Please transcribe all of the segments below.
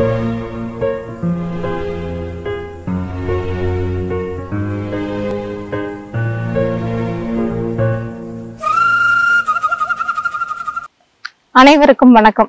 அனைவருக்கும் வணக்கம்.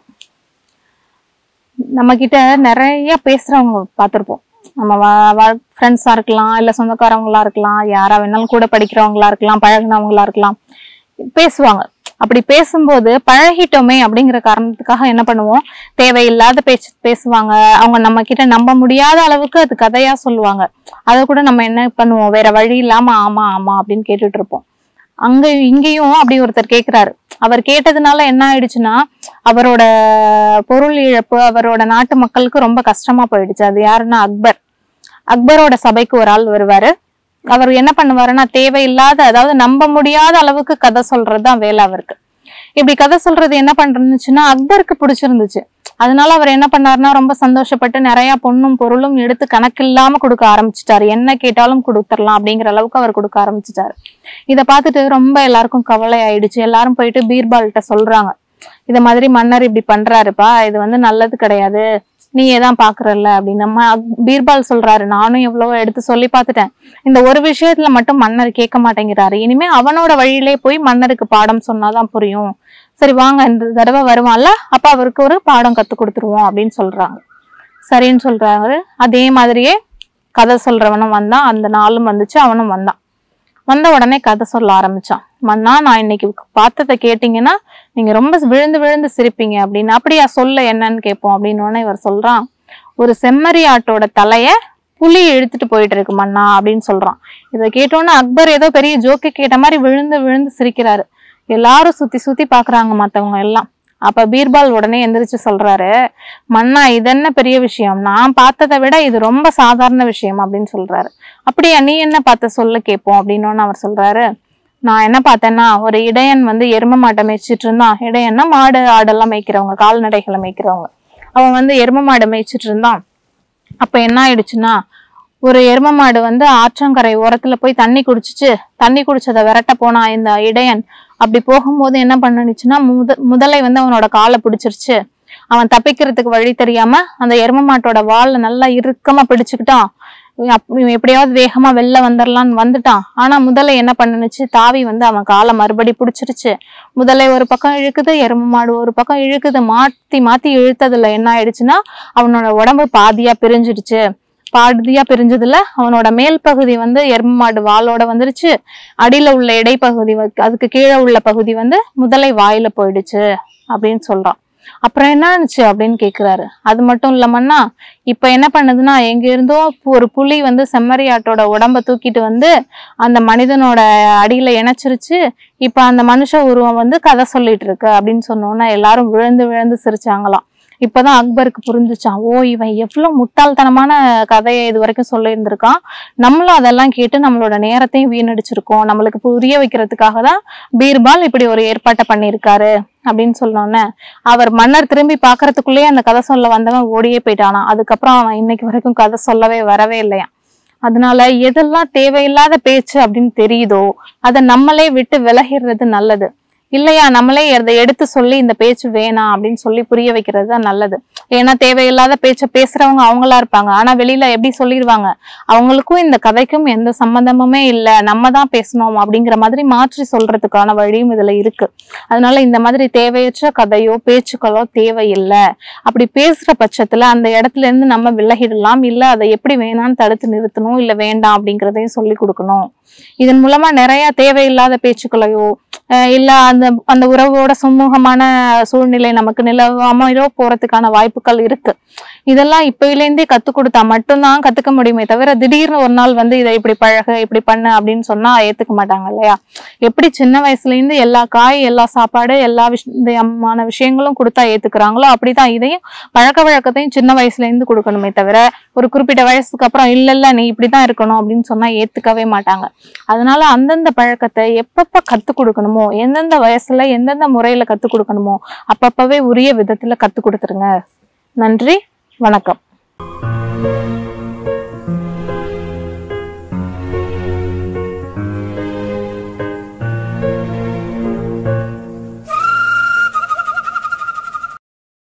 நம்ம கிட்ட நிறைய பேசுறவங்க பார்த்திருப்போம். நம்ம ஃப்ரெண்ட்ஸா இருக்கலாம், இல்ல சொந்தக்காரவங்களா இருக்கலாம், யாரா வேணாலும் கூட படிக்கிறவங்களா இருக்கலாம், பழகினவங்களா இருக்கலாம், பேசுவாங்க. அப்படி பேசும்போது பழகிட்டோமே அப்படிங்கிற காரணத்துக்காக என்ன பண்ணுவோம், தேவையில்லாத பேசுவாங்க. அவங்க நம்ம கிட்ட நம்ப முடியாத அளவுக்கு அது கதையா சொல்லுவாங்க. அதை கூட நம்ம என்ன பண்ணுவோம், வேற வழி இல்லாம ஆமா ஆமா அப்படின்னு கேட்டுட்டு இருப்போம். இங்கேயும் அப்படி ஒருத்தர் கேட்கிறாரு. அவர் கேட்டதுனால என்ன ஆயிடுச்சுன்னா, அவரோட பொருள் இழப்பு, அவரோட நாட்டு மக்களுக்கு ரொம்ப கஷ்டமா போயிடுச்சு. அது யாருன்னா அக்பரோட சபைக்கு ஒரு ஆள் வருவாரு. அவர் என்ன பண்ணுவாருன்னா, தேவையில்லாத, அதாவது நம்ப முடியாத அளவுக்கு கதை சொல்றதுதான் வேலை அவருக்கு. இப்படி கதை சொல்றது என்ன பண்றதுச்சுன்னா அக்பருக்கு பிடிச்சிருந்துச்சு. அதனால அவர் என்ன பண்ணாருன்னா, ரொம்ப சந்தோஷப்பட்டு நிறைய பொண்ணும் பொருளும் எடுத்து கணக்கில்லாம கொடுக்க ஆரம்பிச்சுட்டாரு. என்ன கேட்டாலும் கொடுத்துடலாம் அப்படிங்கிற அளவுக்கு அவர் கொடுக்க ஆரம்பிச்சுட்டாரு. இதை பார்த்துட்டு ரொம்ப எல்லாருக்கும் கவலை ஆயிடுச்சு. எல்லாரும் போயிட்டு பீர்பால்கிட்ட சொல்றாங்க, இத மாதிரி மன்னர் இப்படி பண்றாருப்பா, இது நல்லது கிடையாது, நீ ஏதான் பாக்குறல்ல அப்படின்னு. நம்ம பீர்பால் சொல்றாரு, நானும் எவ்வளவோ எடுத்து சொல்லி பார்த்துட்டேன், இந்த ஒரு விஷயத்துல மட்டும் மன்னர் கேட்க மாட்டேங்கிறாரு, இனிமே அவனோட வழியிலே போய் மன்னருக்கு பாடம் சொன்னாதான் புரியும், சரி வாங்க இந்த தடவை வருவான்ல, அப்ப அவருக்கு ஒரு பாடம் கத்து கொடுத்துருவோம் அப்படின்னு சொல்றாங்க. சரின்னு சொல்றாரு. அதே மாதிரியே கதை சொல்றவனும் வந்தான். அந்த நாளும் வந்துச்சு, அவனும் வந்தான். வந்த உடனே கதை சொல்ல ஆரம்பிச்சான். மன்னா, நான் இன்னைக்கு பார்த்ததை கேட்டீங்கன்னா நீங்க ரொம்ப விழுந்து விழுந்து சிரிப்பீங்க அப்படின்னு. அப்படியா, சொல்ல என்னன்னு கேட்போம் அப்படின்னு இவர் சொல்றான், ஒரு செம்மறி ஆட்டோட தலைய புலி இழுத்துட்டு போயிட்டு இருக்கு மன்னா அப்படின்னு சொல்றான். இதை கேட்டோன்னா அக்பர் ஏதோ பெரிய ஜோக்கு கேட்ட மாதிரி விழுந்து விழுந்து சிரிக்கிறாரு. எல்லாரும் சுத்தி சுத்தி பாக்குறாங்க மத்தவங்க எல்லாம். அப்ப பீர்பால் உடனே எந்திரிச்சு சொல்றாரு, மன்னா இது என்ன பெரிய விஷயம், நான் பார்த்ததை விட இது ரொம்ப சாதாரண விஷயம் அப்படின்னு சொல்றாரு. அப்படியா, நீ என்ன பார்த்த சொல்ல கேட்போம் அப்படின்னு அவர் சொல்றாரு. நான் என்ன பார்த்தேன்னா, ஒரு இடையன் எரும மாட்டை மேய்ச்சிட்டு இருந்தான். இடையன்னா மாடு ஆடெல்லாம் மேய்க்கிறவங்க, கால்நடைகளை மேய்க்கிறவங்க. அவன் எரும மாடு மேய்ச்சிட்டு இருந்தான். அப்ப என்ன ஆயிடுச்சுன்னா, ஒரு எரும மாடு ஆற்றங்கரை ஓரத்துல போய் தண்ணி குடிச்சதை விரட்ட போனா இந்த இடையன். அப்படி போகும்போது என்ன பண்ணுச்சுன்னா, முதலை அவனோட காலை பிடிச்சிருச்சு. அவன் தப்பிக்கிறதுக்கு வழி தெரியாம அந்த எரும மாட்டோட வால்ல நல்லா இறுக்கமா பிடிச்சுக்கிட்டான். எப்படியாவது வேகமா வெளில வந்துடலான்னு வந்துட்டான். ஆனா முதலை என்ன பண்ணுச்சு, தாவி அவன் காலை மறுபடி பிடிச்சிருச்சு. முதலை ஒரு பக்கம் இழுக்குது, எரும மாடு ஒரு பக்கம் இழுக்குது. மாத்தி மாத்தி இழுத்ததுல என்ன ஆயிடுச்சுன்னா, அவனோட உடம்பு பாதியா பிரிஞ்சதுல அவனோட மேல் பகுதி எரும மாடு வாளோட வந்துருச்சு. அடியில உள்ள இடைப்பகுதி, அதுக்கு கீழே உள்ள பகுதி முதலை வாயில போயிடுச்சு அப்படின்னு சொல்றான். அப்புறம் என்ன ஆச்சு அப்படின்னு கேக்குறாரு. அது மட்டும் இல்லமன்னா, இப்ப என்ன பண்ணுதுன்னா, எங்க இருந்தோ ஒரு புலி செம்மறி ஆட்டோட உடம்ப தூக்கிட்டு அந்த மனிதனோட அடியில இணைச்சிருச்சு. இப்ப அந்த மனுஷ உருவம் கதை சொல்லிட்டு இருக்கு அப்படின்னு சொன்னோன்னா எல்லாரும் விழுந்து விழுந்து சிரிச்சாங்களாம். இப்பதான் அக்பருக்கு புரிஞ்சுச்சான், ஓ இவன் எவ்வளவு முட்டாள்தனமான கதையை இது வரைக்கும் சொல்லியிருந்திருக்கான், நம்மளும் அதெல்லாம் கேட்டு நம்மளோட நேரத்தையும் வீணடிச்சிருக்கோம், நம்மளுக்கு புரிய வைக்கிறதுக்காக தான் பீர்பால் இப்படி ஒரு ஏற்பாட்டை பண்ணியிருக்காரு அப்படின்னு சொன்னோன்னே அவர் மன்னர் திரும்பி பாக்குறதுக்குள்ளேயே அந்த கதை சொல்ல வந்தவன் ஓடியே போயிட்டானா. அதுக்கப்புறம் அவன் இன்னைக்கு வரைக்கும் கதை சொல்லவே வரவே இல்லையா. அதனால எதெல்லாம் தேவையில்லாத பேச்சு அப்படின்னு தெரியுதோ அதை நம்மளே விட்டு விலகிறது நல்லது. இல்லையா, நம்மளே அதை எடுத்து சொல்லி இந்த பேச்சு வேணாம் அப்படின்னு சொல்லி புரிய வைக்கிறது தான் நல்லது. ஏன்னா தேவையில்லாத பேச்சை பேசுறவங்க அவங்களா இருப்பாங்க, ஆனா வெளியில எப்படி சொல்லிடுவாங்க, அவங்களுக்கும் இந்த கதைக்கும் எந்த சம்பந்தமுமே இல்லை, நம்ம தான் பேசணும் அப்படிங்கிற மாதிரி மாற்றி சொல்றதுக்கான வழியும் இதுல இருக்கு. அதனால இந்த மாதிரி தேவையற்ற கதையோ பேச்சுக்களோ தேவையில்லை. அப்படி பேசுற பட்சத்துல அந்த இடத்துல இருந்து நம்ம விலகிடலாம். இல்ல அதை எப்படி வேணான்னு தடுத்து நிறுத்தணும், இல்ல வேண்டாம் அப்படிங்கிறதையும் சொல்லி கொடுக்கணும். இதன் மூலமா நிறைய தேவையில்லாத பேச்சுக்களையோ இல்ல அந்த உறவோட சுமூகமான சூழ்நிலை நமக்கு நிலவாமலோ போறதுக்கான வாய்ப்புகள் இருக்கு. இதெல்லாம் இப்பயிலேருந்தே கத்துக் கொடுத்தா மட்டும்தான் கத்துக்க முடியுமே தவிர, திடீர்னு ஒரு நாள் இதை இப்படி பழக இப்படி பண்ணு அப்படின்னு சொன்னா ஏத்துக்க மாட்டாங்க இல்லையா. எப்படி சின்ன வயசுல இருந்து எல்லா காய் எல்லா சாப்பாடு எல்லா விதமான விஷயங்களும் கொடுத்தா ஏத்துக்கிறாங்களோ, அப்படிதான் இதையும் பழக்க வழக்கத்தையும் சின்ன வயசுல இருந்து கொடுக்கணுமே தவிர, ஒரு குறிப்பிட்ட வயசுக்கு அப்புறம் இல்ல நீ இப்படிதான் இருக்கணும் அப்படின்னு சொன்னா ஏத்துக்கவே மாட்டாங்க. அதனால அந்தந்த பழக்கத்தை எப்பப்ப கத்துக் கொடுக்கணுமோ, எந்தெந்த வயசுல எந்தெந்த முறையில கத்துக் கொடுக்கணுமோ அப்பப்பவே உரிய விதத்துல கத்துக் கொடுத்துருங்க. நன்றி, வணக்கம்.